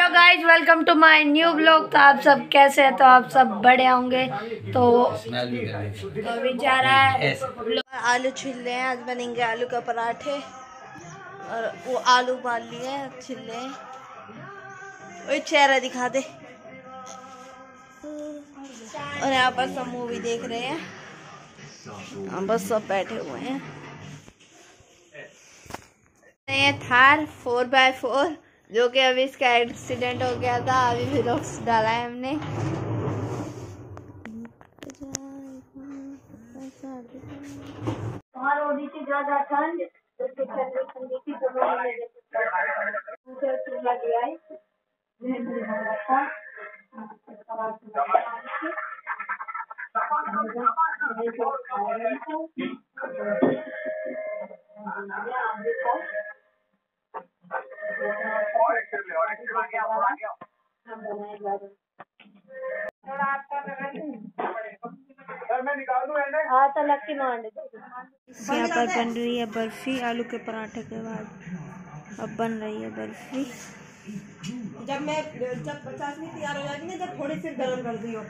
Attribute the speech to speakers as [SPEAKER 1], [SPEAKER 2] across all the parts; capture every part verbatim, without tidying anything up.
[SPEAKER 1] Hello guys, welcome to my new blog. तो आप सब कैसे हैं? तो आप सब बड़े होंगे। तो अभी जा रहा है आलू छील रहे हैं। आज बनेंगे आलू का पराठे और वो आलू उबाल लिए हैं, छील रहे हैं। वही चेहरा दिखा दे। और यहाँ पर सब मूवी देख रहे हैं। हम बस सब बैठे हुए हैं। ये थार फोर बाय फोर जो कि अभी इसका एक्सीडेंट हो गया था। अभी भी व्लॉग्स डाला है हमने। वहाँ होती थी ज्यादा ठंड, ठंडी थी तो यहाँ पर बन रही है बर्फी आलू के पराठे के बाद। अब बन रही है बर्फी।
[SPEAKER 2] जब मैं जब पचास मिनट तैयार हो जाएगी ना, जब थोड़ी सी गर्म कर दियो।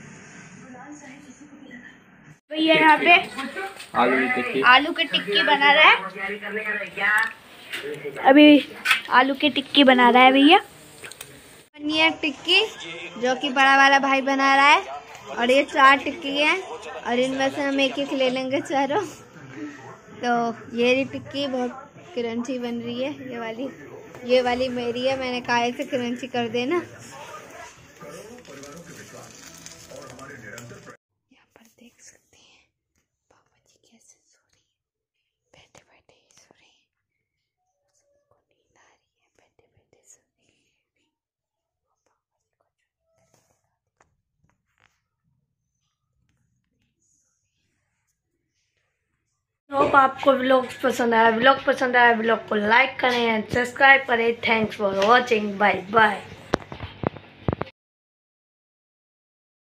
[SPEAKER 1] भैया यहाँ पे
[SPEAKER 3] आलू की टिक्की
[SPEAKER 1] आलू की टिक्की बना रहा है। अभी आलू की टिक्की बना रहा है भैया। बनी है टिक्की जो कि बड़ा वाला भाई बना रहा है। और ये चार टिक्की हैं और इनमें से हम एक एक ले लेंगे चारों। तो ये टिक्की बहुत क्रंची बन रही है। ये वाली ये वाली मेरी है। मैंने कहा इसे क्रंची कर देना। यहाँ पर देख सकते हैं पापा जी कैसे सो रही है। बैठे बैठे ही सो रही है। सबको नींद आ रही है, बैठे बैठे सो रही है। होप आपको व्लॉग पसंद आया। व्लॉग पसंद आया व्लॉग को लाइक करें एंड सब्सक्राइब करें। Thanks for watching. Bye bye.